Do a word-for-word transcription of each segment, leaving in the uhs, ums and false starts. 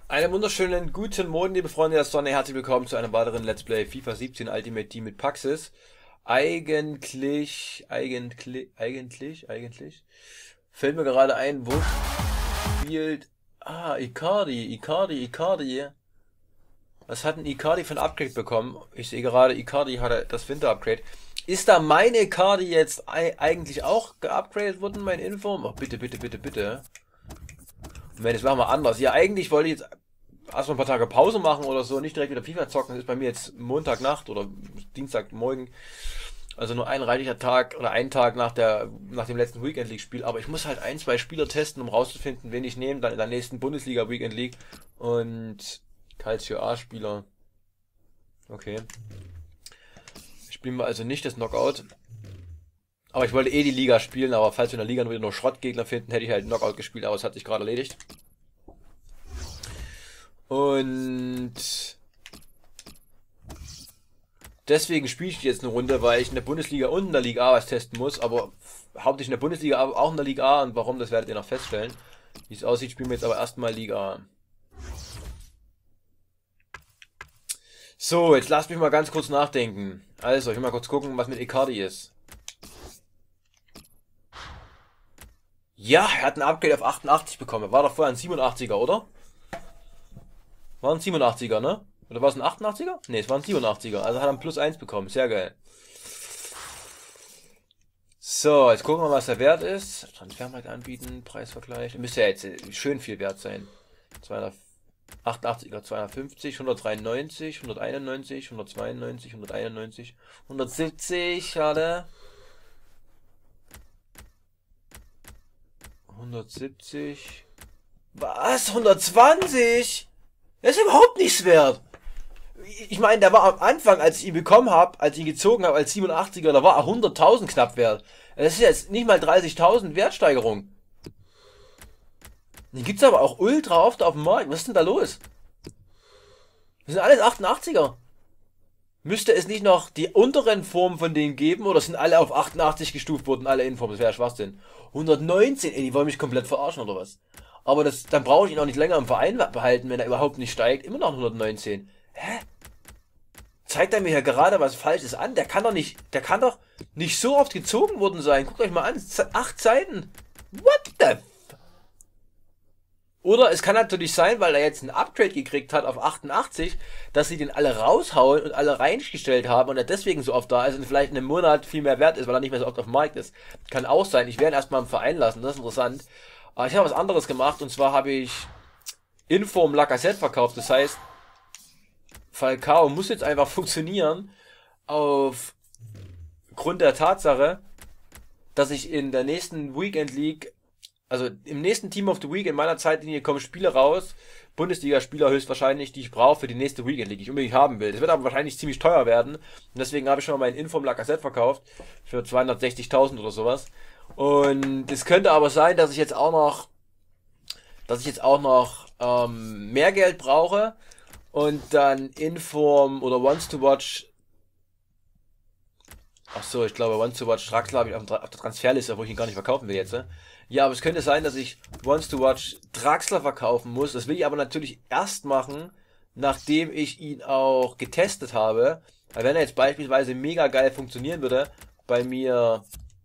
Einen wunderschönen guten Morgen, liebe Freunde der Sonne. Herzlich willkommen zu einem weiteren Let's Play FIFA siebzehn Ultimate Team mit Paxis. Eigentlich, eigentlich, eigentlich, eigentlich, fällt mir gerade ein, wo spielt, ah, Icardi, Icardi, Icardi. Was hat ein Icardi für ein Upgrade bekommen? Ich sehe gerade, Icardi hatte das Winter-Upgrade. Ist da meine Icardi jetzt eigentlich auch geupgradet worden, mein Info? Oh, bitte, bitte, bitte, bitte. Moment, das machen wir anders. Ja, eigentlich wollte ich jetzt erstmal ein paar Tage Pause machen oder so, nicht direkt wieder FIFA zocken. Das ist bei mir jetzt Montagnacht oder Dienstagmorgen. Also nur ein reichlicher Tag oder ein Tag nach der nach dem letzten Weekend League Spiel. Aber ich muss halt ein, zwei Spieler testen, um rauszufinden, wen ich nehme, dann in der nächsten Bundesliga Weekend League. Und Calcio A-Spieler. Okay. Spielen wir also nicht das Knockout. Aber ich wollte eh die Liga spielen, aber falls wir in der Liga nur wieder nur Schrottgegner finden, hätte ich halt Knockout gespielt, aber es hat sich gerade erledigt. Und deswegen spiele ich jetzt eine Runde, weil ich in der Bundesliga und in der Liga A was testen muss, aber hauptsächlich in der Bundesliga, aber auch in der Liga A, und warum, das werdet ihr noch feststellen. Wie es aussieht, spielen wir jetzt aber erstmal Liga A. So, jetzt lasst mich mal ganz kurz nachdenken. Also, ich will mal kurz gucken, was mit Icardi ist. Ja, er hat ein Upgrade auf achtundachtzig bekommen. Er war doch vorher ein siebenundachtziger, oder? War ein siebenundachtziger, ne? Oder war es ein achtundachtziger? Ne, es war ein siebenundachtziger. Also hat er ein Plus eins bekommen. Sehr geil. So, jetzt gucken wir mal, was der Wert ist. Transfermarkt anbieten, Preisvergleich. Müsste ja jetzt schön viel wert sein. zweihundertachtundachtzig, zweihundertfünfzig, hundertdreiundneunzig, hunderteinundneunzig, hundertzweiundneunzig, hunderteinundneunzig, hundertsiebzig, schade. hundertsiebzig. Was? hundertzwanzig? Das ist überhaupt nichts wert. Ich meine, der war am Anfang, als ich ihn bekommen habe, als ich ihn gezogen habe als siebenundachtziger, da war er hunderttausend knapp wert. Das ist jetzt nicht mal dreißigtausend Wertsteigerung. Den gibt's aber auch ultra oft auf dem Markt. Was ist denn da los? Das sind alles achtundachtziger. Müsste es nicht noch die unteren Formen von denen geben, oder sind alle auf achtundachtzig gestuft worden, alle Informen? Das wäre Schwachsinn. hundertneunzehn, ey, die wollen mich komplett verarschen oder was? Aber das, dann brauche ich ihn auch nicht länger im Verein behalten, wenn er überhaupt nicht steigt. Immer noch hundertneunzehn. Hä? Zeigt er mir ja gerade was Falsches an? Der kann doch nicht, der kann doch nicht so oft gezogen worden sein. Guckt euch mal an, acht Seiten. What the f... Oder es kann natürlich sein, weil er jetzt ein Upgrade gekriegt hat auf achtundachtzig, dass sie den alle raushauen und alle reingestellt haben und er deswegen so oft da ist und vielleicht in einem Monat viel mehr wert ist, weil er nicht mehr so oft auf dem Markt ist. Kann auch sein. Ich werde ihn erstmal im Verein lassen, das ist interessant. Aber ich habe was anderes gemacht, und zwar habe ich Inform Lacazette verkauft. Das heißt, Falcao muss jetzt einfach funktionieren aufgrund der Tatsache, dass ich in der nächsten Weekend League, also im nächsten Team of the Week in meiner Zeitlinie, kommen Spiele raus, Bundesliga-Spieler höchstwahrscheinlich, die ich brauche für die nächste Weekend League, die ich unbedingt haben will. Das wird aber wahrscheinlich ziemlich teuer werden, und deswegen habe ich schon mal meinen Inform Lacazette verkauft für zweihundertsechzigtausend oder sowas. Und es könnte aber sein, dass ich jetzt auch noch, dass ich jetzt auch noch ähm, mehr Geld brauche und dann Inform oder Wants to Watch. Ach so, ich glaube Wants to Watch Draxler habe ich auf der Transferliste, wo ich ihn gar nicht verkaufen will jetzt. Ne? Ja, aber es könnte sein, dass ich Wants to Watch Draxler verkaufen muss. Das will ich aber natürlich erst machen, nachdem ich ihn auch getestet habe. Weil wenn er jetzt beispielsweise mega geil funktionieren würde, bei mir...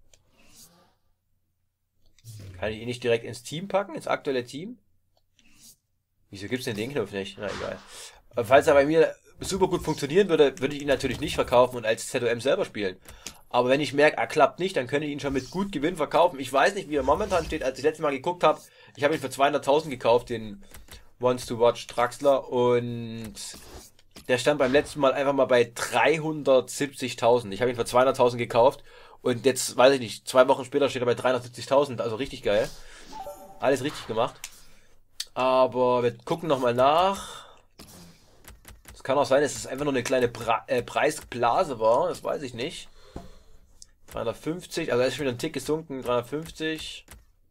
Kann ich ihn nicht direkt ins Team packen, ins aktuelle Team? Wieso gibt's denn den Knopf nicht? Na egal. Falls er bei mir super gut funktionieren würde, würde ich ihn natürlich nicht verkaufen und als Z O M selber spielen. Aber wenn ich merke, er klappt nicht, dann könnte ich ihn schon mit gut Gewinn verkaufen. Ich weiß nicht, wie er momentan steht. Als ich letztes Mal geguckt habe, ich habe ihn für zweihunderttausend gekauft, den Wants to Watch Draxler, und der stand beim letzten Mal einfach mal bei dreihundertsiebzigtausend. Ich habe ihn für zweihunderttausend gekauft. Und jetzt, weiß ich nicht, zwei Wochen später steht er bei dreihundertsiebzigtausend, also richtig geil. Alles richtig gemacht. Aber wir gucken nochmal nach. Es kann auch sein, dass es einfach nur eine kleine Pre äh, Preisblase war, das weiß ich nicht. dreihundertfünfzig, also er ist schon wieder ein Tick gesunken, dreihundertfünfzig.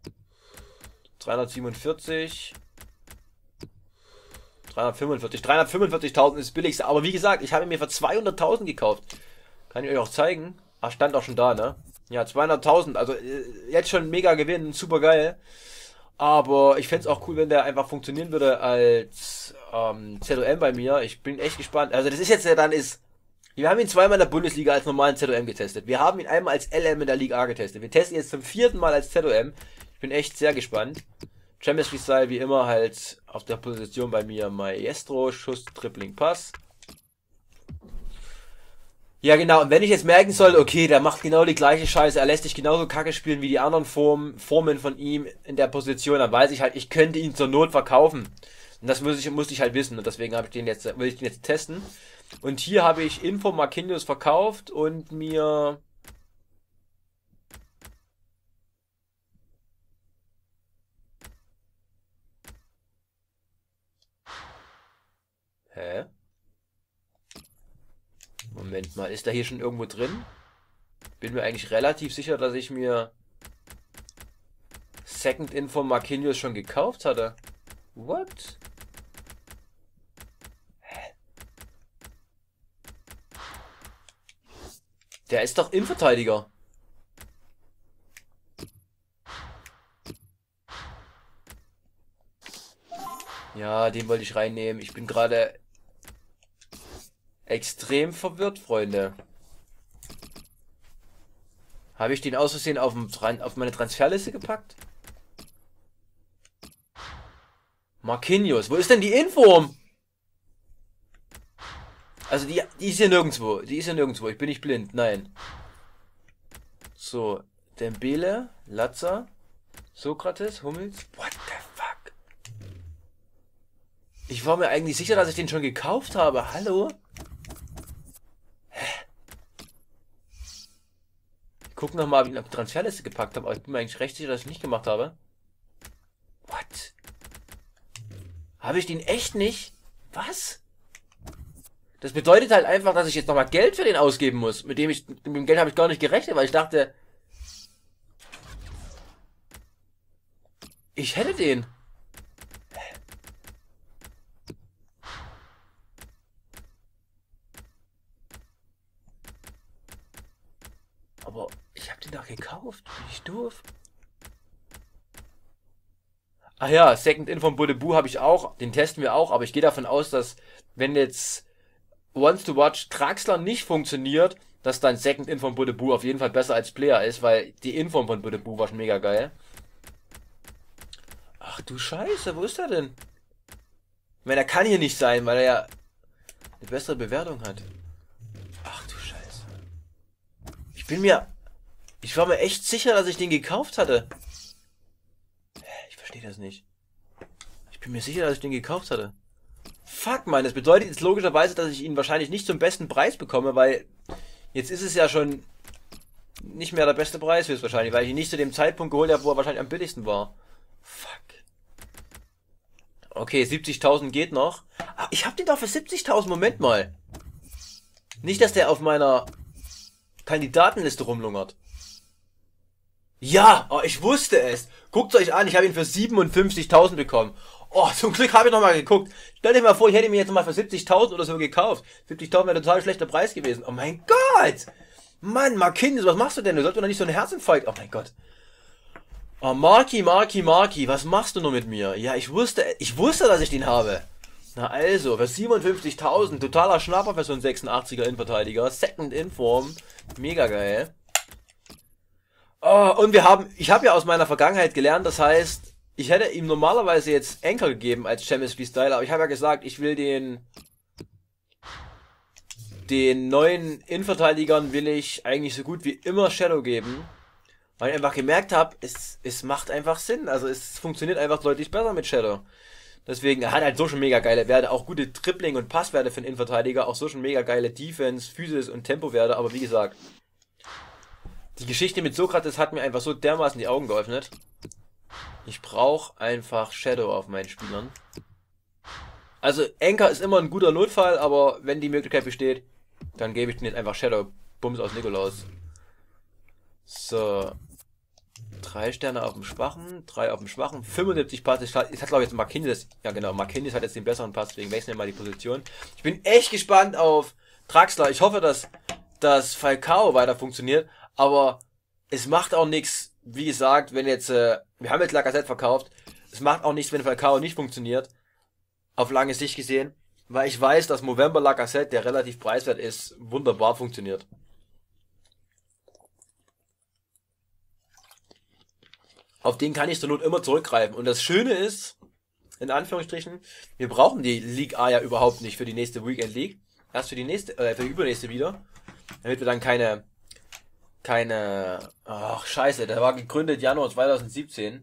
dreihundertsiebenundvierzig. dreihundertfünfundvierzig. dreihundertfünfundvierzigtausend ist das billigste, aber wie gesagt, ich habe ihn mir für zweihunderttausend gekauft. Kann ich euch auch zeigen. Ah, stand auch schon da, ne? Ja, zweihunderttausend, also äh, jetzt schon mega Gewinn, super geil. Aber ich fände es auch cool, wenn der einfach funktionieren würde als ähm, Z O M bei mir. Ich bin echt gespannt. Also das ist jetzt ja dann ist. Wir haben ihn zweimal in der Bundesliga als normalen Z O M getestet. Wir haben ihn einmal als L M in der Liga A getestet. Wir testen ihn jetzt zum vierten Mal als Z O M. Ich bin echt sehr gespannt. Champions League Style wie immer halt auf der Position bei mir Maestro, Schuss, Dribbling, Pass. Ja genau, und wenn ich jetzt merken soll, okay, der macht genau die gleiche Scheiße, er lässt sich genauso kacke spielen wie die anderen Form, Formen von ihm in der Position, dann weiß ich halt, ich könnte ihn zur Not verkaufen. Und das muss ich, musste ich halt wissen und deswegen habe ich den jetzt, will ich den jetzt testen. Und hier habe ich Info Marquinhos verkauft und mir... Hä? Moment mal, ist da hier schon irgendwo drin? Bin mir eigentlich relativ sicher, dass ich mir Second Info Marquinhos schon gekauft hatte. What? Hä? Der ist doch Innenverteidiger. Ja, den wollte ich reinnehmen. Ich bin gerade extrem verwirrt, Freunde. Habe ich den aus Versehen auf, dem Tran auf meine Transferliste gepackt? Marquinhos, wo ist denn die Inform? Also die, die ist hier nirgendwo. Die ist hier nirgendwo. Ich bin nicht blind. Nein. So. Dembele, Latza, Sokrates, Hummels. What the fuck? Ich war mir eigentlich sicher, dass ich den schon gekauft habe. Hallo? Guck nochmal, ob ich ihn auf die Transferliste gepackt habe, aber ich bin mir eigentlich recht sicher, dass ich nicht gemacht habe. What? Habe ich den echt nicht? Was? Das bedeutet halt einfach, dass ich jetzt nochmal Geld für den ausgeben muss. Mit dem ich, mit dem Geld habe ich gar nicht gerechnet, weil ich dachte, ich hätte den. Aber ich habe den doch gekauft. Bin ich doof? Ach ja, Second In von Budebu habe ich auch. Den testen wir auch. Aber ich gehe davon aus, dass wenn jetzt Wants to Watch Traxler nicht funktioniert, dass dann Second In von Budebu auf jeden Fall besser als Player ist, weil die Inform von Budebu war schon mega geil. Ach du Scheiße, wo ist er denn? Ich meine, er kann hier nicht sein, weil er ja eine bessere Bewertung hat. Ach du Scheiße. Ich bin mir... Ich war mir echt sicher, dass ich den gekauft hatte. Ich verstehe das nicht. Ich bin mir sicher, dass ich den gekauft hatte. Fuck, man, das bedeutet jetzt logischerweise, dass ich ihn wahrscheinlich nicht zum besten Preis bekomme, weil jetzt ist es ja schon nicht mehr der beste Preis höchstwahrscheinlich, weil ich ihn nicht zu dem Zeitpunkt geholt habe, wo er wahrscheinlich am billigsten war. Fuck. Okay, siebzigtausend geht noch. Ah, ich hab den doch für siebzigtausend, Moment mal. Nicht, dass der auf meiner Kandidatenliste rumlungert. Ja, oh, ich wusste es. Guckt euch an, ich habe ihn für siebenundfünfzigtausend bekommen. Oh, zum Glück habe ich nochmal geguckt. Stellt euch mal vor, ich hätte mir jetzt mal für siebzigtausend oder so gekauft. siebzigtausend wäre total schlechter Preis gewesen. Oh mein Gott. Mann, Marquinhos, was machst du denn? Du solltest doch nicht so einen Herzinfarkt. Oh mein Gott. Oh, Marki, Marki, Marki, was machst du nur mit mir? Ja, ich wusste, ich wusste, dass ich den habe. Na also, für siebenundfünfzigtausend, totaler Schnapper für so einen sechsundachtziger Innenverteidiger. Second in Form. Mega geil. Oh, und wir haben, ich habe ja aus meiner Vergangenheit gelernt, das heißt, ich hätte ihm normalerweise jetzt Anchor gegeben als Champions League Style, aber ich habe ja gesagt, ich will den, den neuen Innenverteidigern will ich eigentlich so gut wie immer Shadow geben, weil ich einfach gemerkt habe, es, es macht einfach Sinn, also es funktioniert einfach deutlich besser mit Shadow. Deswegen, er hat halt so schon mega geile Werte, auch gute Dribbling- und Passwerte für einen Innenverteidiger, auch so schon mega geile Defense, Physis und Tempowerte, aber wie gesagt, die Geschichte mit Sokrates hat mir einfach so dermaßen die Augen geöffnet. Ich brauche einfach Shadow auf meinen Spielern. Also Anchor ist immer ein guter Notfall, aber wenn die Möglichkeit besteht, dann gebe ich den jetzt einfach Shadow. Bums aus Nikolaus. So. Drei Sterne auf dem Schwachen, drei auf dem Schwachen, fünfundsiebzig Pass. Ich hat glaube ich jetzt Marquinhos. Ja genau, Marquinhos hat jetzt den besseren Pass, deswegen wechseln wir mal die Position. Ich bin echt gespannt auf Traxler. Ich hoffe, dass, dass Falcao weiter funktioniert. Aber es macht auch nichts, wie gesagt, wenn jetzt, äh, wir haben jetzt Lacazette verkauft, es macht auch nichts, wenn Falcao nicht funktioniert. Auf lange Sicht gesehen. Weil ich weiß, dass Movember Lacazette, der relativ preiswert ist, wunderbar funktioniert. Auf den kann ich zur Not immer zurückgreifen. Und das Schöne ist, in Anführungsstrichen, wir brauchen die League A ja überhaupt nicht für die nächste Weekend League. Erst für die nächste, äh, für die übernächste wieder. Damit wir dann keine, keine, ach scheiße, der war gegründet Januar zweitausendsiebzehn.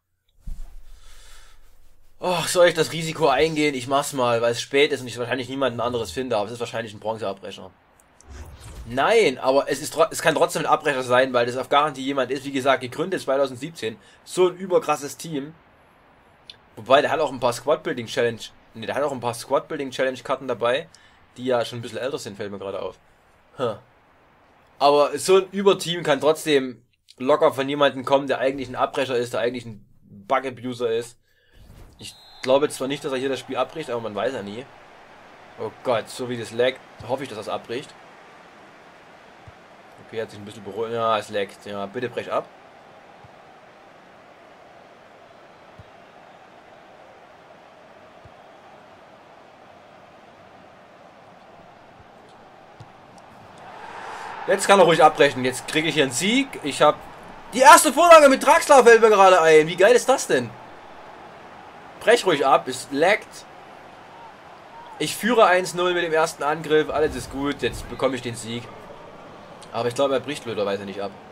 Oh, soll ich das Risiko eingehen? Ich mach's mal, weil es spät ist und ich wahrscheinlich niemanden anderes finde, aber es ist wahrscheinlich ein Bronzeabbrecher. Nein, aber es ist es kann trotzdem ein Abbrecher sein, weil das auf Garantie jemand ist, wie gesagt, gegründet zweitausendsiebzehn. So ein überkrasses Team. Wobei, der hat auch ein paar Squad-Building Challenge, ne, der hat auch ein paar Squad-Building Challenge Karten dabei, die ja schon ein bisschen älter sind, fällt mir gerade auf. Huh. Aber so ein Überteam kann trotzdem locker von jemandem kommen, der eigentlich ein Abbrecher ist, der eigentlich ein Bug-Abuser ist. Ich glaube zwar nicht, dass er hier das Spiel abbricht, aber man weiß ja nie. Oh Gott, so wie das laggt, hoffe ich, dass er es abbricht. Okay, hat sich ein bisschen beruhigt. Ja, es laggt. Ja, bitte brech ab. Jetzt kann er ruhig abbrechen. Jetzt kriege ich hier einen Sieg. Ich habe die erste Vorlage mit Draxler, fällt mir gerade ein. Wie geil ist das denn? Brech ruhig ab. Es laggt. Ich führe eins null mit dem ersten Angriff. Alles ist gut. Jetzt bekomme ich den Sieg. Aber ich glaube, er bricht blöderweise nicht ab.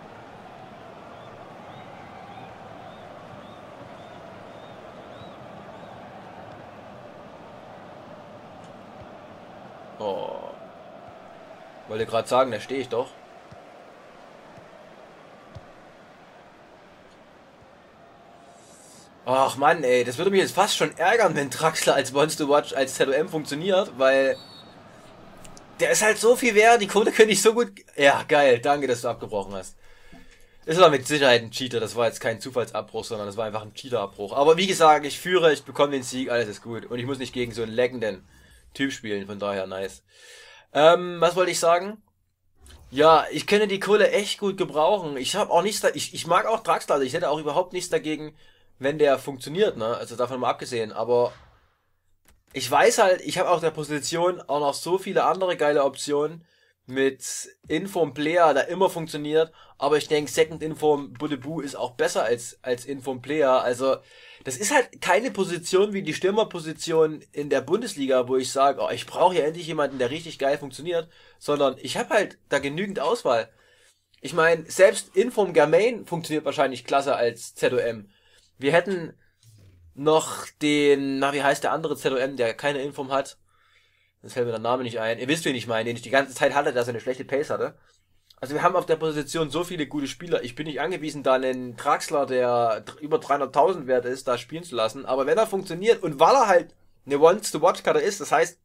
Oh. Wollte gerade sagen, da stehe ich doch. Ach Mann, ey, das würde mich jetzt fast schon ärgern, wenn Draxler als Monster Watch als Z O M funktioniert, weil der ist halt so viel wert, die Kohle könnte ich so gut... Ja, geil, danke, dass du abgebrochen hast. Das war mit Sicherheit ein Cheater, das war jetzt kein Zufallsabbruch, sondern das war einfach ein Cheater-Abbruch. Aber wie gesagt, ich führe, ich bekomme den Sieg, alles ist gut. Und ich muss nicht gegen so einen leckenden Typ spielen, von daher nice. Ähm, was wollte ich sagen? Ja, ich könnte die Kohle echt gut gebrauchen. Ich habe auch nichts da... Ich, ich mag auch Draxler, also ich hätte auch überhaupt nichts dagegen, wenn der funktioniert, ne? Also davon mal abgesehen, aber... Ich weiß halt, ich habe auf der Position auch noch so viele andere geile Optionen mit Inform Player, der immer funktioniert, aber ich denke, Second Inform Bulleboo ist auch besser als, als Inform Player, also das ist halt keine Position wie die Stürmerposition in der Bundesliga, wo ich sage, oh, ich brauche hier endlich jemanden, der richtig geil funktioniert, sondern ich habe halt da genügend Auswahl. Ich meine, selbst Inform Germain funktioniert wahrscheinlich klasse als Z O M. Wir hätten noch den, na wie heißt der andere Z O M, der keine Inform hat. Das fällt mir der Name nicht ein. Ihr wisst, wen ich meine, den ich die ganze Zeit hatte, dass er eine schlechte Pace hatte. Also wir haben auf der Position so viele gute Spieler. Ich bin nicht angewiesen, da einen Draxler, der über dreihunderttausend wert ist, da spielen zu lassen. Aber wenn er funktioniert und weil er halt eine Once-to-Watch-Karte ist, das heißt,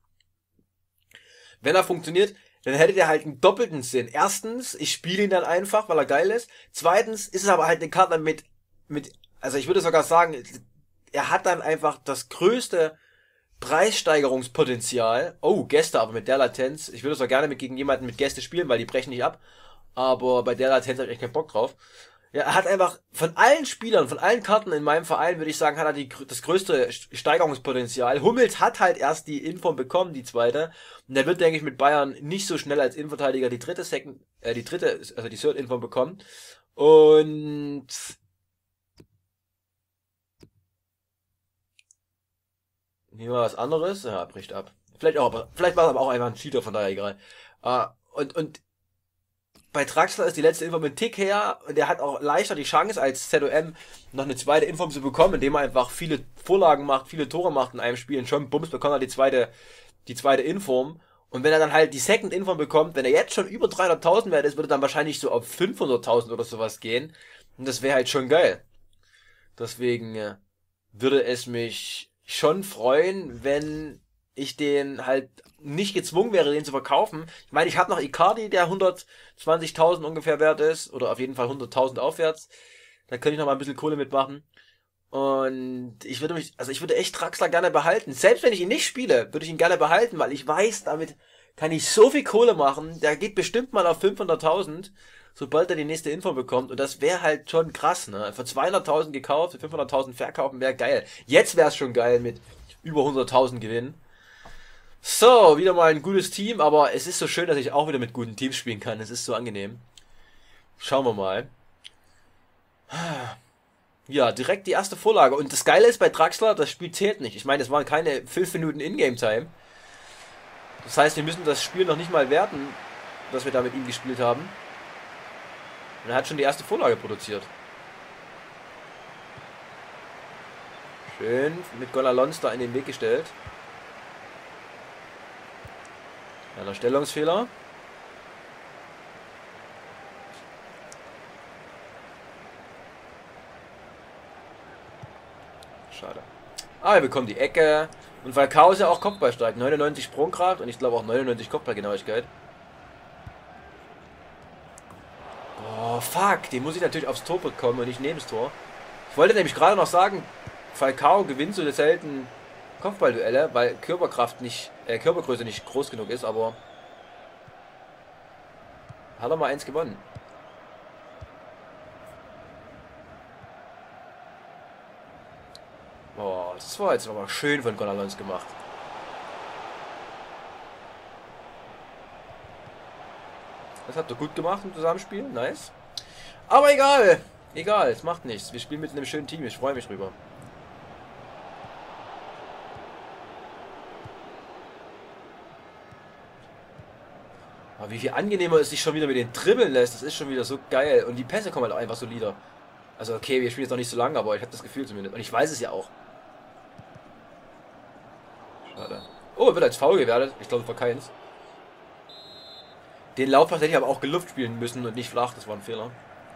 wenn er funktioniert, dann hätte der halt einen doppelten Sinn. Erstens, ich spiele ihn dann einfach, weil er geil ist. Zweitens ist es aber halt eine Karte mit, mit, also ich würde sogar sagen, er hat dann einfach das größte Preissteigerungspotenzial. Oh, Gäste, aber mit der Latenz. Ich würde so gerne mit gegen jemanden mit Gäste spielen, weil die brechen nicht ab. Aber bei der Latenz habe ich echt keinen Bock drauf. Ja, er hat einfach von allen Spielern, von allen Karten in meinem Verein, würde ich sagen, hat er die, das größte Steigerungspotenzial. Hummels hat halt erst die Inform bekommen, die zweite. Und der wird, denke ich, mit Bayern nicht so schnell als Innenverteidiger die dritte Second, äh, die dritte, also die Third Inform bekommen. Und hier war was anderes. Ja, bricht ab. Vielleicht auch, aber vielleicht war es aber auch einfach ein Cheater, von daher egal. Uh, und, und bei Draxler ist die letzte Inform ein Tick her und der hat auch leichter die Chance als Z O M noch eine zweite Inform zu bekommen, indem er einfach viele Vorlagen macht, viele Tore macht in einem Spiel und schon bums bekommt er die zweite, die zweite Inform. Und wenn er dann halt die Second Inform bekommt, wenn er jetzt schon über dreihunderttausend wert ist, würde er dann wahrscheinlich so auf fünfhunderttausend oder sowas gehen. Und das wäre halt schon geil. Deswegen äh, würde es mich schon freuen, wenn ich den halt nicht gezwungen wäre, den zu verkaufen. Ich meine, ich habe noch Icardi, der hundertzwanzigtausend ungefähr wert ist, oder auf jeden Fall hunderttausend aufwärts. Da könnte ich noch mal ein bisschen Kohle mitmachen. Und ich würde mich, also ich würde echt Draxler gerne behalten. Selbst wenn ich ihn nicht spiele, würde ich ihn gerne behalten, weil ich weiß, damit kann ich so viel Kohle machen. Der geht bestimmt mal auf fünfhunderttausend. sobald er die nächste Info bekommt. Und das wäre halt schon krass, ne? Für zweihunderttausend gekauft, für fünfhunderttausend verkaufen wäre geil. Jetzt wäre es schon geil mit über hunderttausend Gewinn. So, wieder mal ein gutes Team, aber es ist so schön, dass ich auch wieder mit guten Teams spielen kann. Es ist so angenehm. Schauen wir mal. Ja, direkt die erste Vorlage. Und das Geile ist bei Draxler, das Spiel zählt nicht. Ich meine, es waren keine fünf Minuten Ingame-Time. Das heißt, wir müssen das Spiel noch nicht mal werten, dass wir da mit ihm gespielt haben. Und er hat schon die erste Vorlage produziert. Schön mit Gonalons da in den Weg gestellt. Einer Stellungsfehler. Schade. Ah, er bekommt die Ecke. Und Falcao ist ja auch Kopfballstark. neunundneunzig Sprungkraft und ich glaube auch neunundneunzig Kopfballgenauigkeit. Oh, fuck. Den muss ich natürlich aufs Tor bekommen und nicht neben das Tor. Ich wollte nämlich gerade noch sagen, Falcao gewinnt so selten Kopfballduelle, weil Körperkraft nicht, äh, Körpergröße nicht groß genug ist, aber hat er mal eins gewonnen. Oh, das war jetzt aber schön von Gonalons gemacht. Das habt ihr gut gemacht im Zusammenspiel, nice. Aber egal, egal, es macht nichts. Wir spielen mit einem schönen Team, ich freue mich drüber. Aber wie viel angenehmer es sich schon wieder mit den dribbeln lässt, das ist schon wieder so geil. Und die Pässe kommen halt auch einfach solider. Also okay, wir spielen jetzt noch nicht so lange, aber ich habe das Gefühl zumindest. Und ich weiß es ja auch. Schade. Oh, wird als faul gewertet. Ich glaube, es war keins. Den Laufpass hätte ich aber auch geluft spielen müssen und nicht flach. Das war ein Fehler.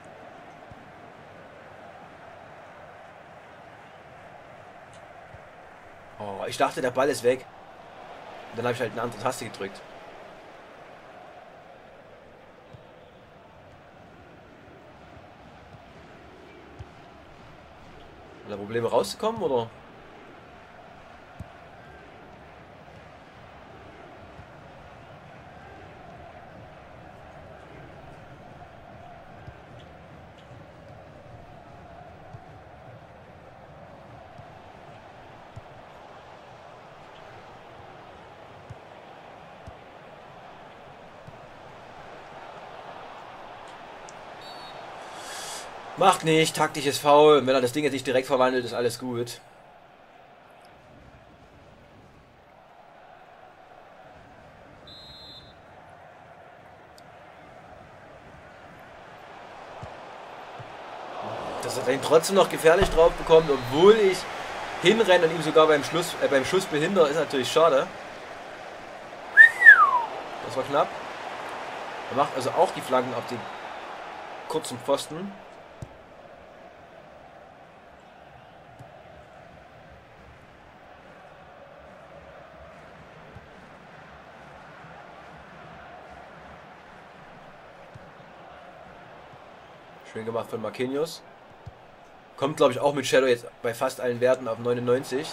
Oh, ich dachte, der Ball ist weg. Und dann habe ich halt eine andere Taste gedrückt. Hat er Probleme rauszukommen, oder? Macht nicht, taktisches Foul. Wenn er das Ding jetzt nicht direkt verwandelt, ist alles gut. Dass er den trotzdem noch gefährlich drauf bekommt, obwohl ich hinrenne und ihm sogar beim, Schluss, äh, beim Schuss behindere, ist natürlich schade. Das war knapp. Er macht also auch die Flanken auf den kurzen Pfosten. Schön gemacht von Marquinhos. Kommt, glaube ich, auch mit Shadow jetzt bei fast allen Werten auf neunundneunzig.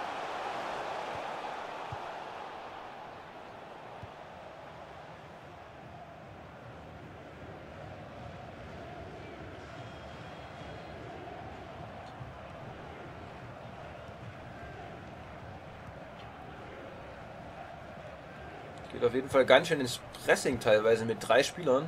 Geht auf jeden Fall ganz schön ins Pressing teilweise mit drei Spielern.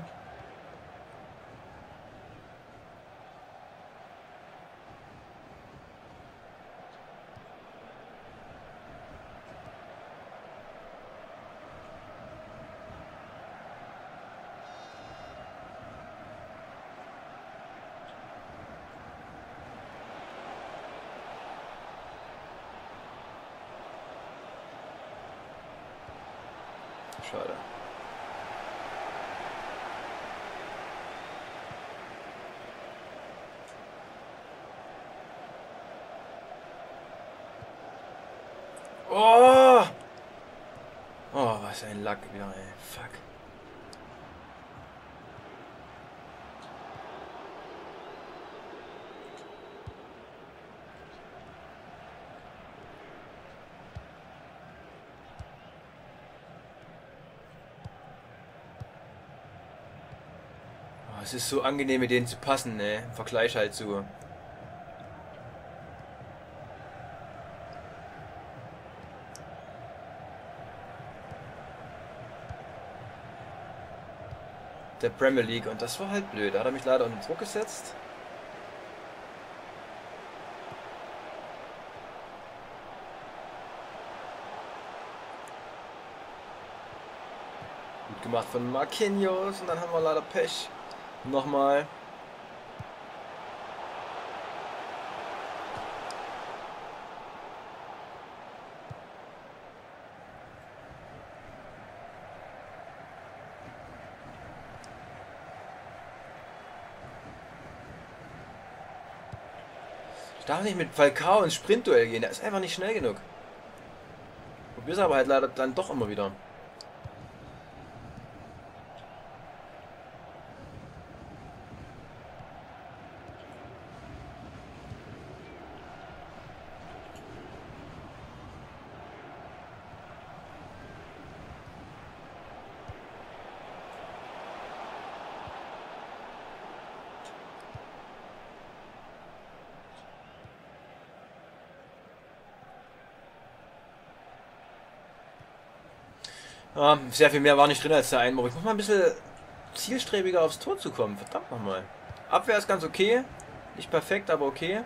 Schade. Oh! Oh, was ein Lack wieder, ey. Fuck. Es ist so angenehm, mit denen zu passen, ne? Im Vergleich halt zu. Der Premier League. Und das war halt blöd. Da hat er mich leider unter Druck gesetzt. Gut gemacht von Marquinhos. Und dann haben wir leider Pech. Nochmal. Ich darf nicht mit Falcao ins Sprintduell gehen. Der ist einfach nicht schnell genug. Probier's aber halt leider dann doch immer wieder. Ja, sehr viel mehr war nicht drin als der Einwurf. Ich muss mal ein bisschen zielstrebiger aufs Tor zu kommen. Verdammt nochmal. Abwehr ist ganz okay. Nicht perfekt, aber okay.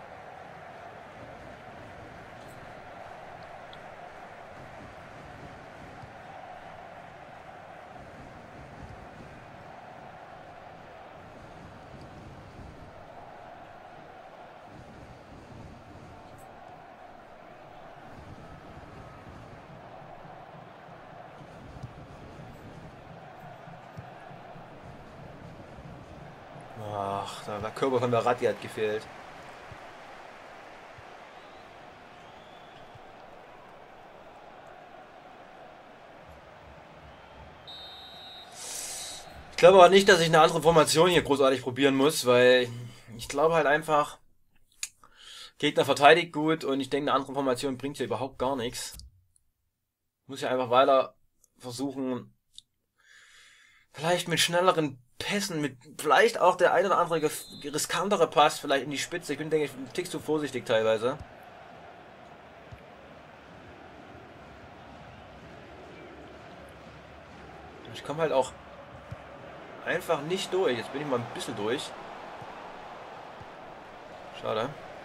Ach, da war Körper von der Ratti hat gefehlt. Ich glaube aber nicht, dass ich eine andere Formation hier großartig probieren muss, weil ich glaube halt einfach, Gegner verteidigt gut und ich denke, eine andere Formation bringt hier überhaupt gar nichts. Muss ja einfach weiter versuchen, vielleicht mit schnelleren Pässen, mit vielleicht auch der ein oder andere riskantere Pass vielleicht in die Spitze. Ich bin, denke ich, ein Tick zu vorsichtig teilweise. Ich komme halt auch einfach nicht durch. Jetzt bin ich mal ein bisschen durch. Schade.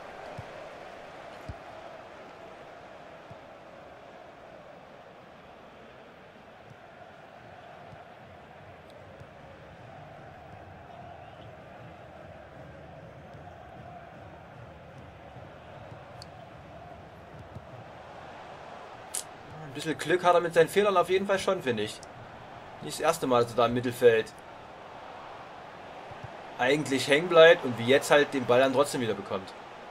Ein bisschen Glück hat er mit seinen Fehlern auf jeden Fall schon, finde ich. Nicht das erste Mal, dass er da im Mittelfeld eigentlich hängen bleibt und wie jetzt halt den Ball dann trotzdem wieder bekommt.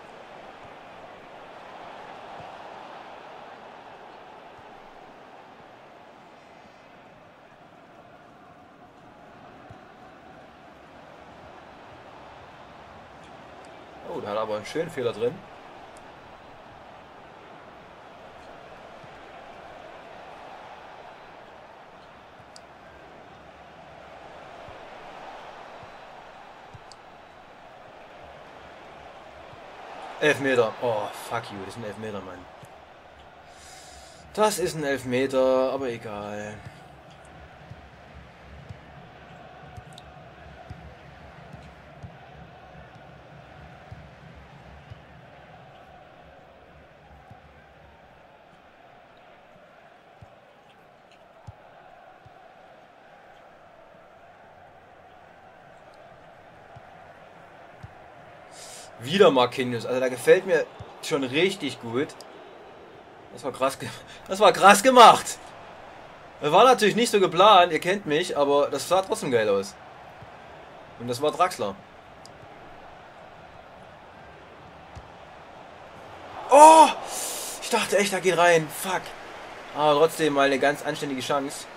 Oh, da hat er aber einen schönen Fehler drin. Elfmeter. Oh, fuck you. Das ist ein Elfmeter, Mann. Das ist ein Elfmeter, aber egal. Wieder Marquinhos. Also da gefällt mir schon richtig gut. Das war krass, das war krass gemacht. Das war natürlich nicht so geplant, ihr kennt mich, aber das sah trotzdem geil aus. Und das war Draxler. Oh! Ich dachte echt, da geht rein. Fuck. Aber trotzdem mal eine ganz anständige Chance.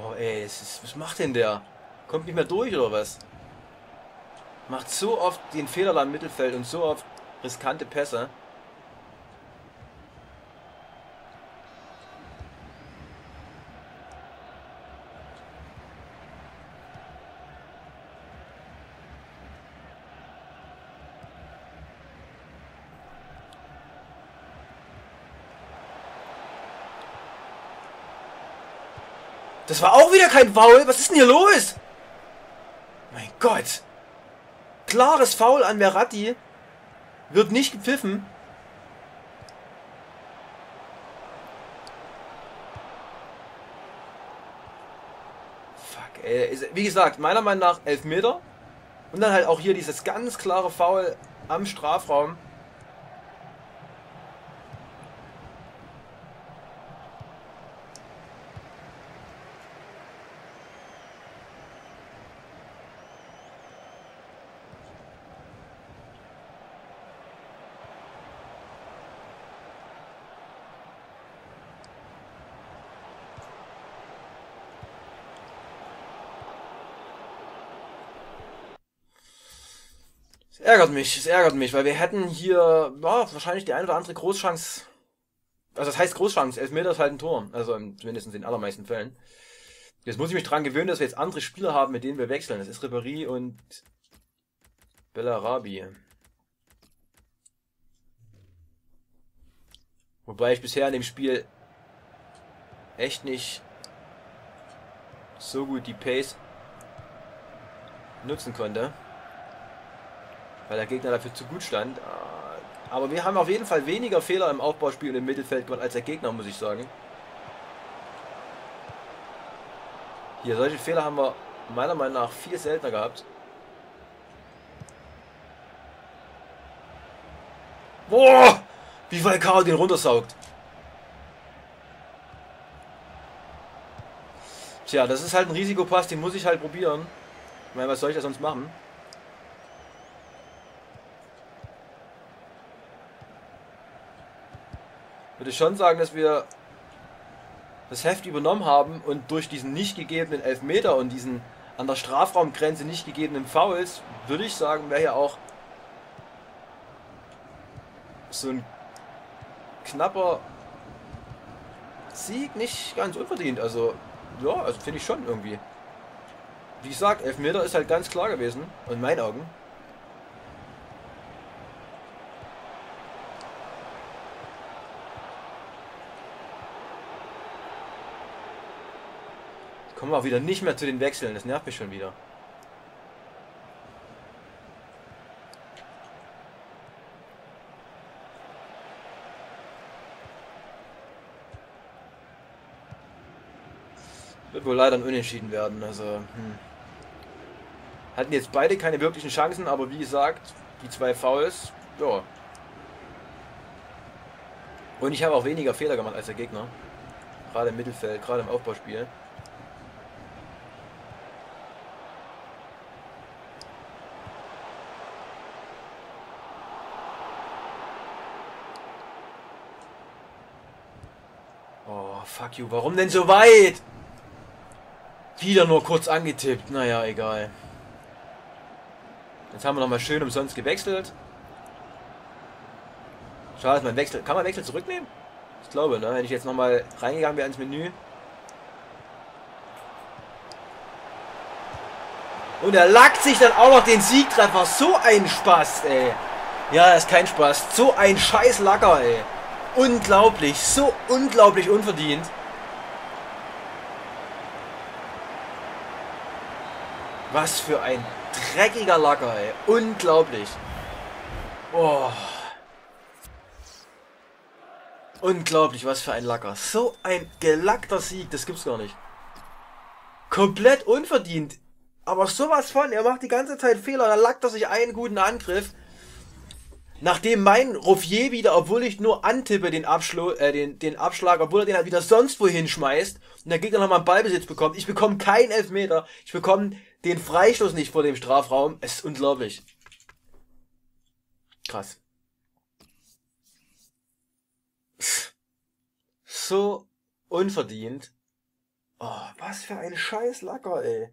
Oh, ey, es ist, was macht denn der? Kommt nicht mehr durch oder was? Macht so oft den Fehler am Mittelfeld und so oft riskante Pässe. Das war auch wieder kein Foul. Was ist denn hier los? Mein Gott. Klares Foul an Verratti. Wird nicht gepfiffen. Fuck, ey. Wie gesagt, meiner Meinung nach Elfmeter. Und dann halt auch hier dieses ganz klare Foul am Strafraum. Es ärgert mich, es ärgert mich, weil wir hätten hier ja, wahrscheinlich die eine oder andere Großchance. Also das heißt Großchance, Elfmeter ist halt ein Tor. Also zumindest in den allermeisten Fällen. Jetzt muss ich mich dran gewöhnen, dass wir jetzt andere Spieler haben, mit denen wir wechseln. Das ist Ribéry und Bellarabi. Wobei ich bisher in dem Spiel echt nicht so gut die Pace nutzen konnte. Weil der Gegner dafür zu gut stand. Aber wir haben auf jeden Fall weniger Fehler im Aufbauspiel und im Mittelfeld gemacht als der Gegner, muss ich sagen. Hier, solche Fehler haben wir meiner Meinung nach viel seltener gehabt. Boah! Wie Valcao den runtersaugt. Tja, das ist halt ein Risikopass, den muss ich halt probieren. Ich meine, was soll ich da sonst machen? Ich würde schon sagen, dass wir das Heft übernommen haben und durch diesen nicht gegebenen Elfmeter und diesen an der Strafraumgrenze nicht gegebenen Fouls, würde ich sagen, wäre ja auch so ein knapper Sieg nicht ganz unverdient. Also, ja, also finde ich schon irgendwie. Wie gesagt, Elfmeter ist halt ganz klar gewesen, in meinen Augen. Kommen wir auch wieder nicht mehr zu den Wechseln, das nervt mich schon wieder. Wird wohl leider ein Unentschieden werden, also hm. Hatten jetzt beide keine wirklichen Chancen, aber wie gesagt, die zwei Fouls, ja. Und ich habe auch weniger Fehler gemacht als der Gegner. Gerade im Mittelfeld, gerade im Aufbauspiel. Oh, fuck you, warum denn so weit? Wieder nur kurz angetippt, naja, egal. Jetzt haben wir nochmal schön umsonst gewechselt. Schade, dass man Wechsel. Kann man Wechsel zurücknehmen? Ich glaube, ne? Wenn ich jetzt nochmal reingegangen wäre ins Menü. Und er lackt sich dann auch noch den Siegtreffer. So ein Spaß, ey. Ja, ist kein Spaß. So ein scheiß Lacker, ey. Unglaublich. So unglaublich unverdient. Was für ein dreckiger Lacker, ey. Unglaublich. Oh. Unglaublich, was für ein Lacker. So ein gelackter Sieg, das gibt's gar nicht. Komplett unverdient. Aber sowas von, er macht die ganze Zeit Fehler, dann lackt er sich einen guten Angriff. Nachdem mein Ruffier wieder, obwohl ich nur antippe den, Abschlu äh, den, den Abschlag, obwohl er den halt wieder sonst wohin schmeißt und der Gegner nochmal einen Ballbesitz bekommt. Ich bekomme keinen Elfmeter. Ich bekomme den Freistoß nicht vor dem Strafraum. Es ist unglaublich. Krass. So unverdient. Oh, was für ein scheiß Lacker, ey.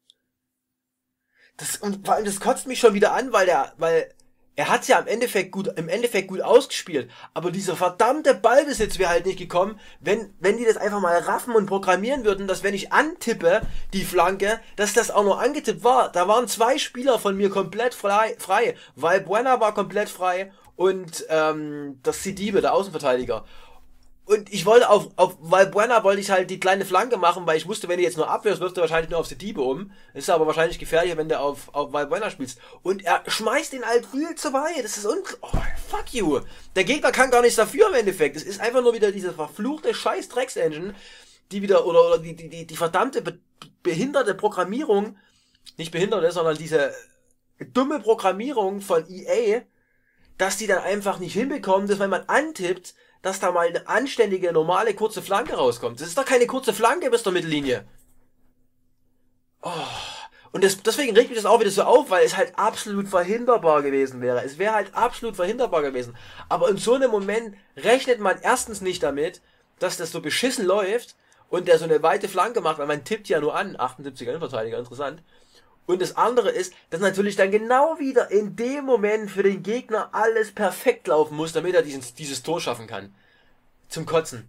Das, und vor allem, das kotzt mich schon wieder an, weil der, weil, er hat's ja im Endeffekt gut, im Endeffekt gut ausgespielt. Aber dieser verdammte Ballbesitz wäre halt nicht gekommen, wenn, wenn die das einfach mal raffen und programmieren würden, dass wenn ich antippe, die Flanke, dass das auch noch angetippt war. Da waren zwei Spieler von mir komplett frei, frei. Valbuena war komplett frei und, ähm, das Sidibe, der Außenverteidiger. Und ich wollte auf, auf Valbuena wollte ich halt die kleine Flanke machen, weil ich wusste, wenn du jetzt nur abwehrst, wirst du wahrscheinlich nur auf Sidibe um. Ist aber wahrscheinlich gefährlicher, wenn du auf, auf Valbuena spielst. Und er schmeißt ihn halt viel zu weit. Das ist un... Oh, fuck you. Der Gegner kann gar nichts dafür im Endeffekt. Es ist einfach nur wieder diese verfluchte scheiß Drecks-Engine, die wieder, oder, oder die, die, die, die verdammte be behinderte Programmierung, nicht behinderte, sondern diese dumme Programmierung von E A, dass die dann einfach nicht hinbekommen, dass wenn man antippt, dass da mal eine anständige, normale, kurze Flanke rauskommt. Das ist doch keine kurze Flanke bis zur Mittellinie. Oh. Und das, deswegen regt mich das auch wieder so auf, weil es halt absolut verhinderbar gewesen wäre. Es wäre halt absolut verhinderbar gewesen. Aber in so einem Moment rechnet man erstens nicht damit, dass das so beschissen läuft und der so eine weite Flanke macht, weil man tippt ja nur an. achtundsiebziger Innenverteidiger, interessant. Und das andere ist, dass natürlich dann genau wieder in dem Moment für den Gegner alles perfekt laufen muss, damit er diesen, dieses Tor schaffen kann. Zum Kotzen.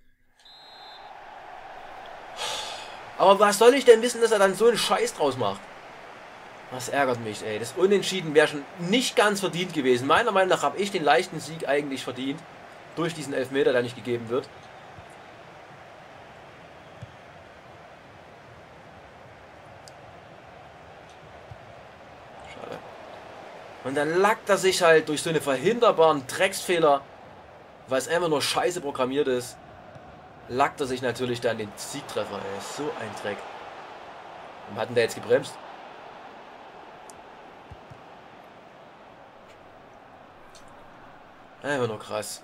Aber was soll ich denn wissen, dass er dann so einen Scheiß draus macht? Das ärgert mich, ey. Das Unentschieden wäre schon nicht ganz verdient gewesen. Meiner Meinung nach habe ich den leichten Sieg eigentlich verdient. Durch diesen Elfmeter, der nicht gegeben wird. Und dann lackt er sich halt durch so eine verhinderbaren Drecksfehler, weil es einfach nur scheiße programmiert ist, lackt er sich natürlich dann den Siegtreffer, ey. So ein Dreck. Warum hat denn der jetzt gebremst? Einfach nur krass.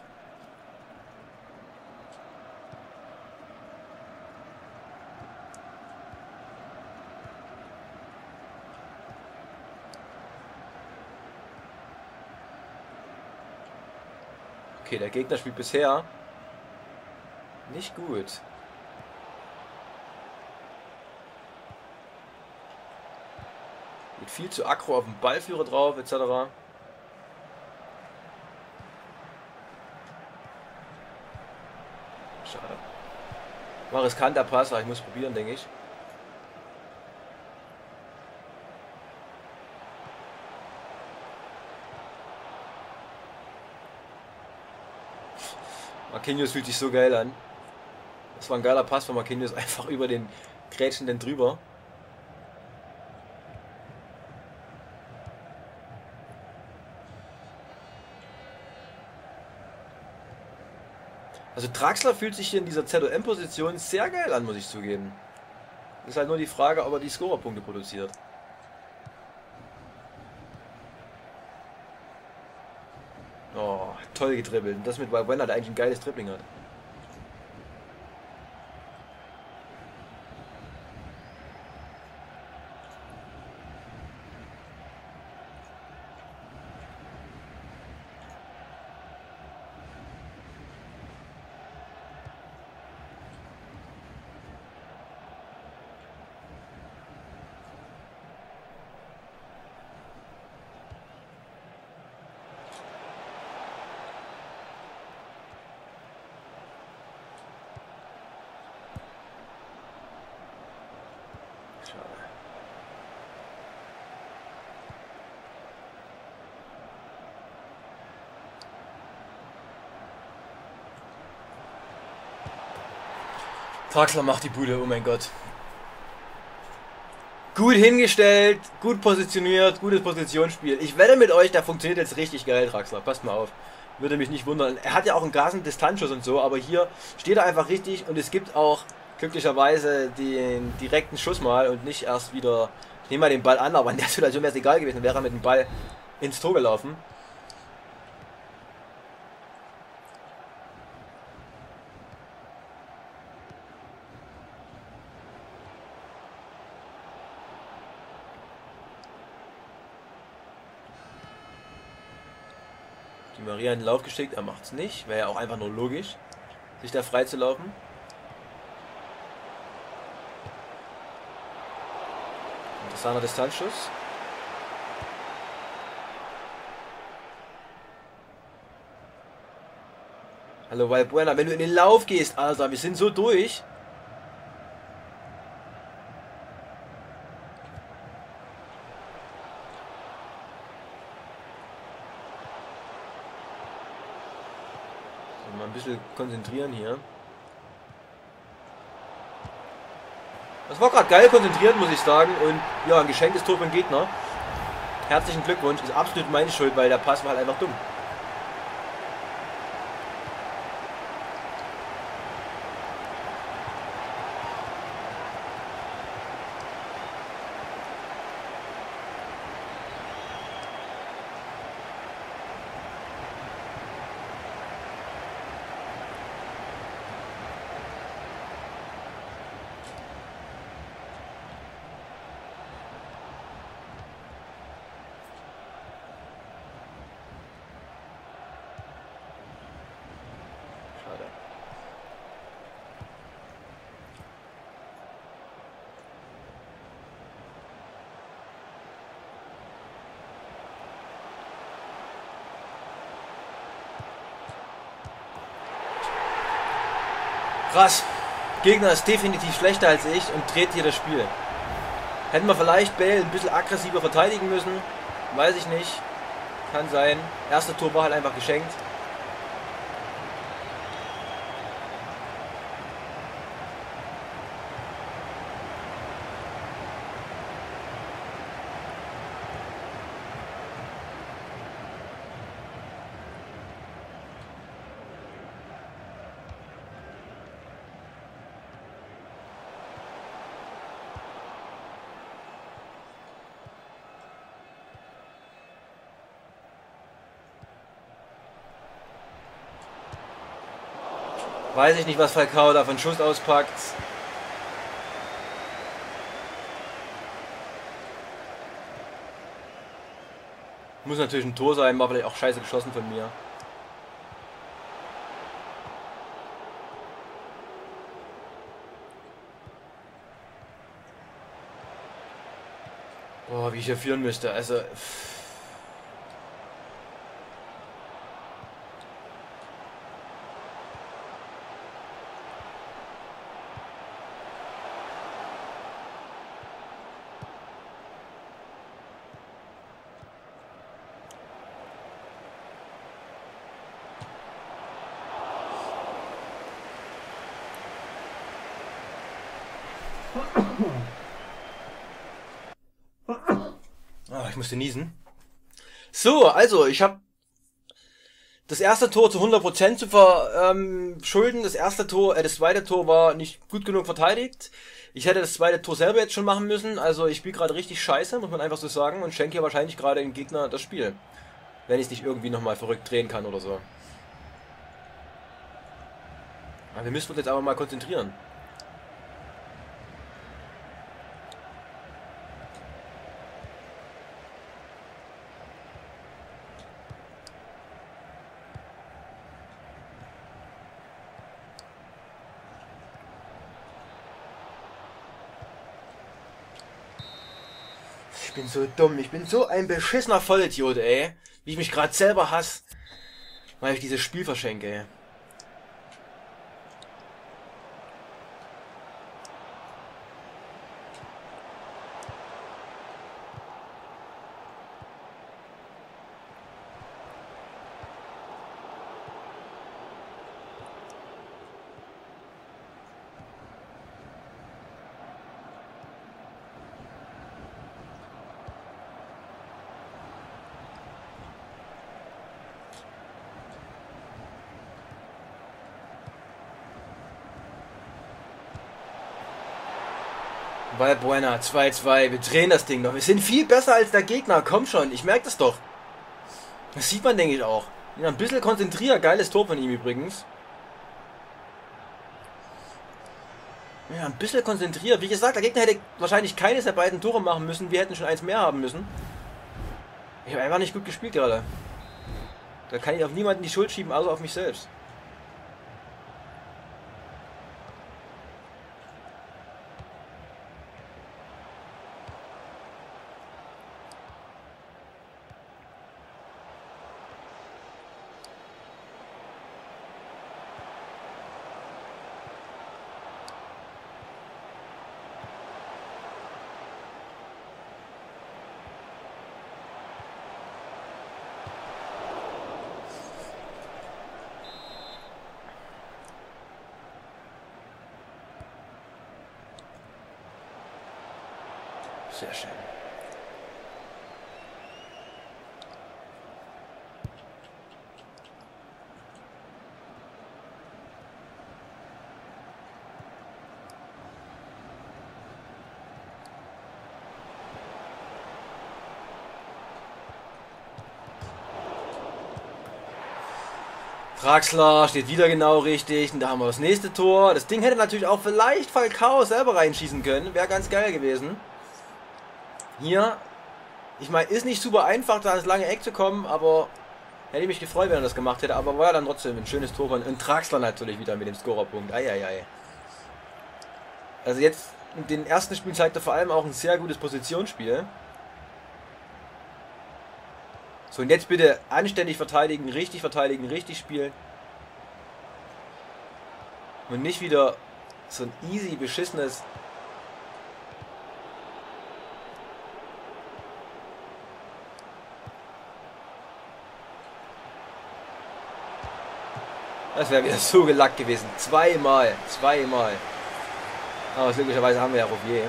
Okay, der Gegner spielt bisher nicht gut. Geht viel zu aggro auf den Ballführer drauf, et cetera. Schade. War riskanter Pass, aber ich muss probieren, denke ich. Marquinhos fühlt sich so geil an. Das war ein geiler Pass von Marquinhos, einfach über den Grätschenden drüber. Also Draxler fühlt sich hier in dieser Z O M-Position sehr geil an, muss ich zugeben. Ist halt nur die Frage, ob er die Scorerpunkte produziert. Oh, toll gedribbelt. Und das mit Valbuena, der eigentlich ein geiles Dribbling hat. Draxler macht die Bude, oh mein Gott. Gut hingestellt, gut positioniert, gutes Positionsspiel. Ich wette mit euch, der funktioniert jetzt richtig geil, Draxler. Passt mal auf. Würde mich nicht wundern. Er hat ja auch einen Gasen-Distanzschuss und so, aber hier steht er einfach richtig und es gibt auch glücklicherweise den direkten Schuss mal und nicht erst wieder, ich nehme mal den Ball an, aber in der Situation wäre es egal gewesen, wäre er mit dem Ball ins Tor gelaufen. Die Maria in den Lauf geschickt, er macht es nicht. Wäre ja auch einfach nur logisch, sich da frei zu laufen. Interessanter Distanzschuss. Hallo Valbuena, wenn du in den Lauf gehst, Alter, wir sind so durch. Mal ein bisschen konzentrieren hier. Das war gerade geil konzentriert, muss ich sagen. Und ja, ein geschenktes Tor vom Gegner. Herzlichen Glückwunsch. Ist absolut meine Schuld, weil der Pass war halt einfach dumm. Krass. Gegner ist definitiv schlechter als ich und dreht hier das Spiel. Hätten wir vielleicht Bale ein bisschen aggressiver verteidigen müssen. Weiß ich nicht. Kann sein. Erste Tor war halt einfach geschenkt. Weiß ich nicht, was Falcao da von Schuss auspackt. Muss natürlich ein Tor sein, war vielleicht auch scheiße geschossen von mir. Boah, wie ich hier führen müsste. Also... Oh, ich musste niesen. So, also ich habe das erste Tor zu hundert Prozent zu verschulden. Das erste Tor, äh, das zweite Tor war nicht gut genug verteidigt. Ich hätte das zweite Tor selber jetzt schon machen müssen. Also ich spiele gerade richtig scheiße, muss man einfach so sagen. Und schenke hier wahrscheinlich gerade dem Gegner das Spiel. Wenn ich es nicht irgendwie nochmal verrückt drehen kann oder so. Aber wir müssen uns jetzt aber mal konzentrieren. Ich bin so dumm. Ich bin so ein beschissener Vollidiot, ey. Wie ich mich gerade selber hasse. Weil ich dieses Spiel verschenke, ey. Valbuena, zwei zwei, wir drehen das Ding noch. Wir sind viel besser als der Gegner, komm schon, ich merke das doch. Das sieht man, denke ich, auch. Ja, ein bisschen konzentriert, geiles Tor von ihm übrigens. Ja, ein bisschen konzentriert. Wie gesagt, der Gegner hätte wahrscheinlich keines der beiden Tore machen müssen. Wir hätten schon eins mehr haben müssen. Ich habe einfach nicht gut gespielt gerade. Da kann ich auf niemanden die Schuld schieben, außer auf mich selbst. Sehr schön. Draxler steht wieder genau richtig. Und da haben wir das nächste Tor. Das Ding hätte natürlich auch vielleicht Falcao selber reinschießen können. Wäre ganz geil gewesen. Hier. Ich meine, ist nicht super einfach, da ins lange Eck zu kommen, aber hätte ich mich gefreut, wenn er das gemacht hätte. Aber war ja dann trotzdem ein schönes Tor von und Draxler natürlich wieder mit dem Scorerpunkt. Eieiei. Also jetzt in den ersten Spielen zeigt er vor allem auch ein sehr gutes Positionsspiel. So, und jetzt bitte anständig verteidigen, richtig verteidigen, richtig spielen. Und nicht wieder so ein easy, beschissenes... Das wäre wieder so gelackt gewesen. Zweimal, zweimal. Aber glücklicherweise haben wir ja Rouvier.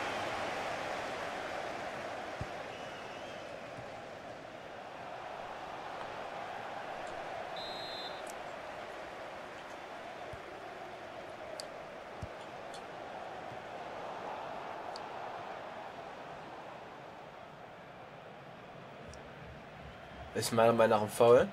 Ist meiner Meinung nach ein Foul.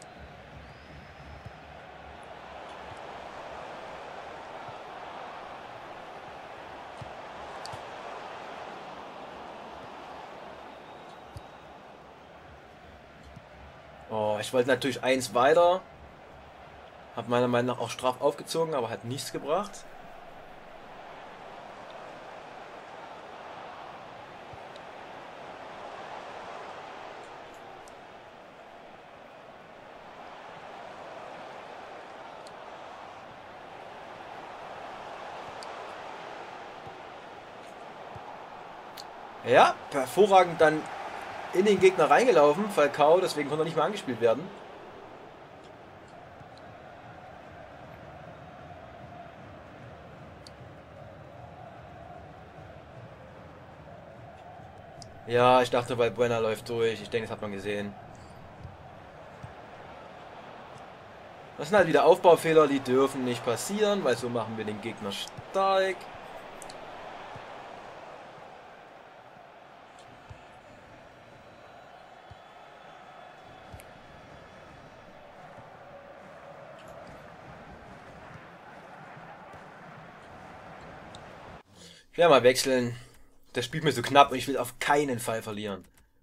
Oh, ich wollte natürlich eins weiter. Hab meiner Meinung nach auch Straf aufgezogen, aber hat nichts gebracht. Ja, hervorragend dann in den Gegner reingelaufen, Falcao, deswegen konnte er nicht mehr angespielt werden. Ja, ich dachte, weil Buena läuft durch. Ich denke, das hat man gesehen. Das sind halt wieder Aufbaufehler, die dürfen nicht passieren, weil so machen wir den Gegner stark. Ich werde mal wechseln. Das spielt mir so knapp und ich will auf keinen Fall verlieren.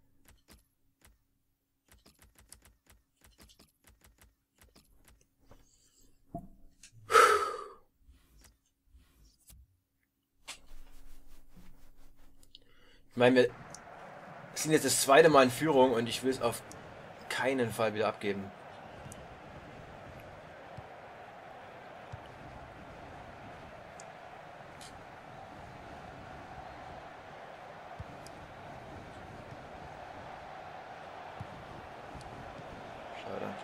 Ich meine, wir sind jetzt das zweite Mal in Führung und ich will es auf keinen Fall wieder abgeben. Schade.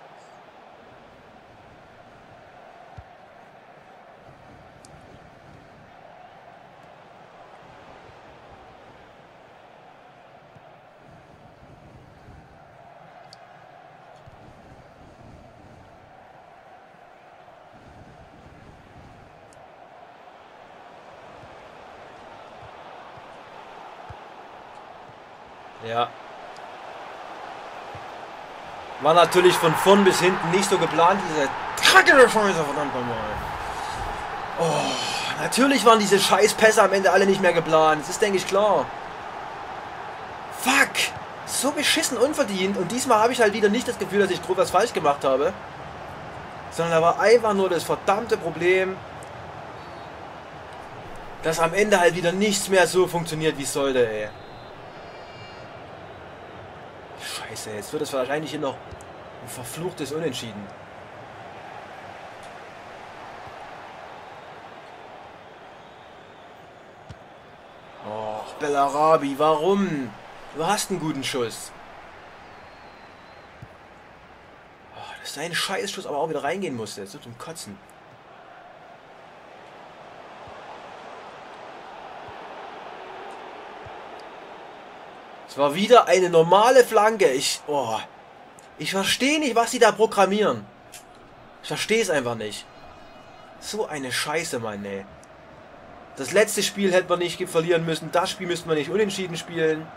Ja. War natürlich von vorn bis hinten nicht so geplant, diese Kacke Scheiße, verdammt nochmal. Oh, natürlich waren diese Scheißpässe am Ende alle nicht mehr geplant. Das ist, denke ich, klar. Fuck! So beschissen unverdient. Und diesmal habe ich halt wieder nicht das Gefühl, dass ich grob was falsch gemacht habe. Sondern da war einfach nur das verdammte Problem, dass am Ende halt wieder nichts mehr so funktioniert, wie es sollte, ey. Scheiße, jetzt wird es wahrscheinlich hier noch ein verfluchtes Unentschieden. Och, Bellarabi, warum? Du hast einen guten Schuss. Oh, dass dein Scheißschuss aber auch wieder reingehen musste. Jetzt wird zum Kotzen. Es war wieder eine normale Flanke. Ich, oh, ich verstehe nicht, was sie da programmieren. Ich verstehe es einfach nicht. So eine Scheiße, Mann, ey. Das letzte Spiel hätte man nicht verlieren müssen. Das Spiel müsste man nicht unentschieden spielen.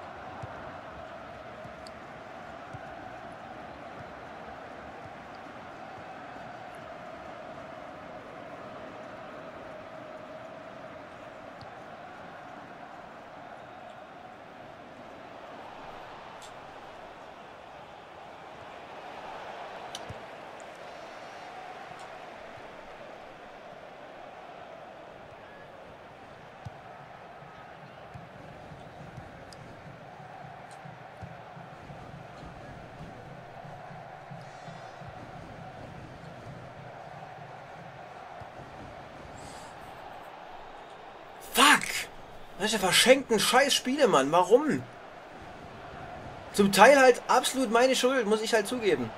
Fuck! Welche verschenkten Scheiß-Spiele, Mann. Warum? Zum Teil halt absolut meine Schuld, muss ich halt zugeben.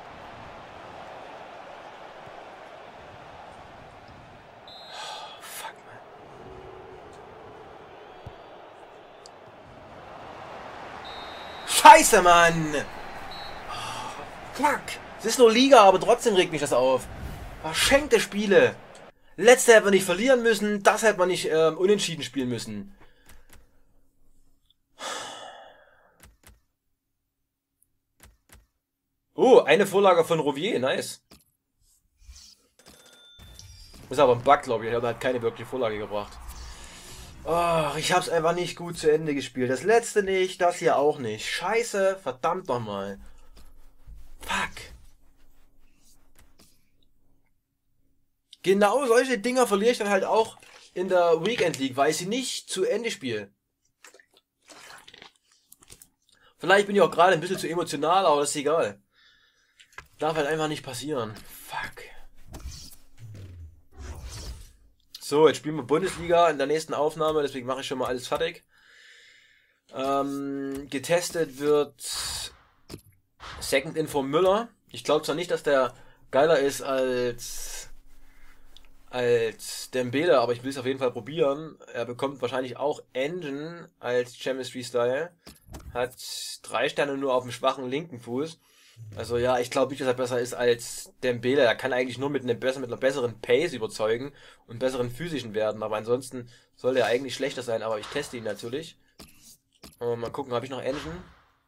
Oh, fuck, Mann. Scheiße, Mann! Oh, fuck! Es ist nur Liga, aber trotzdem regt mich das auf. Verschenkte Spiele. Letzte hätte man nicht verlieren müssen, das hätte man nicht ähm, unentschieden spielen müssen. Oh, eine Vorlage von Rouvier, nice. Ist aber ein Bug, glaube ich, er hat keine wirkliche Vorlage gebracht. Oh, ich habe es einfach nicht gut zu Ende gespielt. Das letzte nicht, das hier auch nicht. Scheiße, verdammt nochmal. Fuck. Genau solche Dinger verliere ich dann halt auch in der Weekend League, weil ich sie nicht zu Ende spiele. Vielleicht bin ich auch gerade ein bisschen zu emotional, aber das ist egal. Darf halt einfach nicht passieren. Fuck. So, jetzt spielen wir Bundesliga in der nächsten Aufnahme, deswegen mache ich schon mal alles fertig. Ähm, getestet wird Second Info Müller. Ich glaube zwar nicht, dass der geiler ist als als Dembele, aber ich will es auf jeden Fall probieren. Er bekommt wahrscheinlich auch Engine als Chemistry Style. Hat drei Sterne nur auf dem schwachen linken Fuß. Also ja, ich glaube nicht, dass er besser ist als Dembele. Er kann eigentlich nur mit, einem besser, mit einer besseren Pace überzeugen und besseren physischen Werten. Aber ansonsten soll er eigentlich schlechter sein. Aber ich teste ihn natürlich. Und mal gucken, habe ich noch Engine?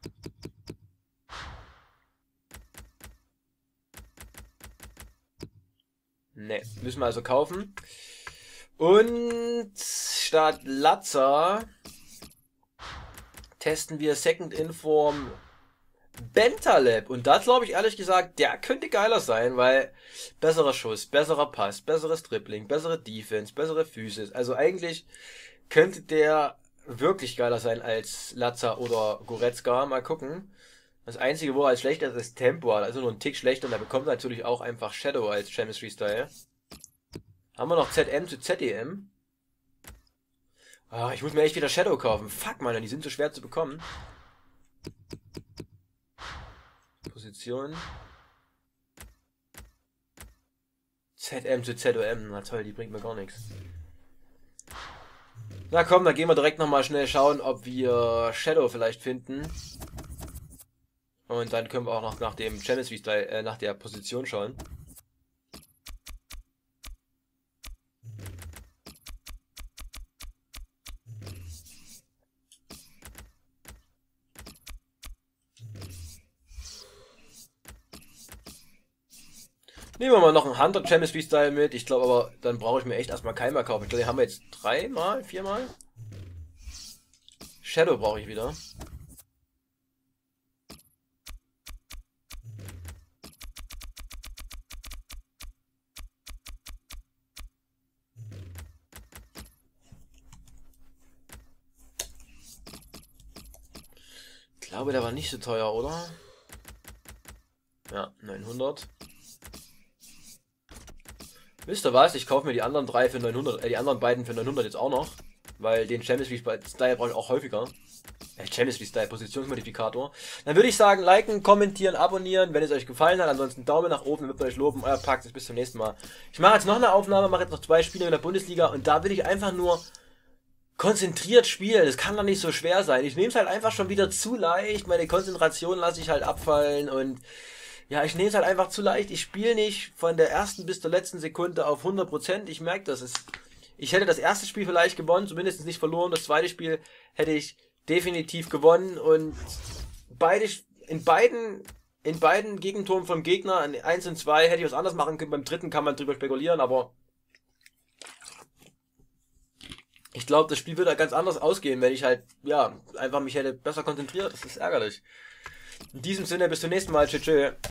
Ne, müssen wir also kaufen. Und statt Latza testen wir Second Inform Bentaleb. Und das glaube ich ehrlich gesagt, der könnte geiler sein, weil besserer Schuss, besserer Pass, besseres Dribbling, bessere Defense, bessere Physis. Also eigentlich könnte der wirklich geiler sein als Latza oder Goretzka. Mal gucken. Das einzige, wo er als schlechter ist, ist Tempo. Also nur ein Tick schlechter und er bekommt natürlich auch einfach Shadow als Chemistry Style. Haben wir noch Z M zu Z D M? Ah, ich muss mir echt wieder Shadow kaufen. Fuck, Mann, die sind so schwer zu bekommen. Position. Z M zu Z O M. Na toll, die bringt mir gar nichts. Na komm, dann gehen wir direkt nochmal schnell schauen, ob wir Shadow vielleicht finden. Und dann können wir auch noch nach dem Chemistry Style, äh, nach der Position schauen. Nehmen wir mal noch einen Hunter Chemistry Style mit. Ich glaube aber, dann brauche ich mir echt erstmal keinen mehr kaufen. Ich glaube, den haben wir jetzt dreimal, viermal. Shadow brauche ich wieder. Ich glaube, der war nicht so teuer, oder? Ja, neunhundert. Wisst ihr was? Ich kaufe mir die anderen drei für neunhundert, äh, die anderen beiden für neunhundert jetzt auch noch. Weil den Chemistry Style brauche ich auch häufiger. Äh, Chemistry Style, Positionsmodifikator. Dann würde ich sagen, liken, kommentieren, abonnieren, wenn es euch gefallen hat. Ansonsten Daumen nach oben, wird euch loben. Euer Praxis, bis zum nächsten Mal. Ich mache jetzt noch eine Aufnahme, mache jetzt noch zwei Spiele in der Bundesliga und da will ich einfach nur konzentriert spielen. Das kann doch nicht so schwer sein. Ich nehme es halt einfach schon wieder zu leicht. Meine Konzentration lasse ich halt abfallen und ja, ich nehme es halt einfach zu leicht. Ich spiele nicht von der ersten bis zur letzten Sekunde auf hundert Prozent. Ich merke das. Ist, ich hätte das erste Spiel vielleicht gewonnen, zumindest nicht verloren. Das zweite Spiel hätte ich definitiv gewonnen und beide, in beiden, in beiden Gegentoren vom Gegner, in eins und zwei, hätte ich was anderes machen können. Beim dritten kann man drüber spekulieren, aber ich glaube, das Spiel würde ganz anders ausgehen, wenn ich halt, ja, einfach mich hätte besser konzentriert. Das ist ärgerlich. In diesem Sinne, bis zum nächsten Mal. Tschüss.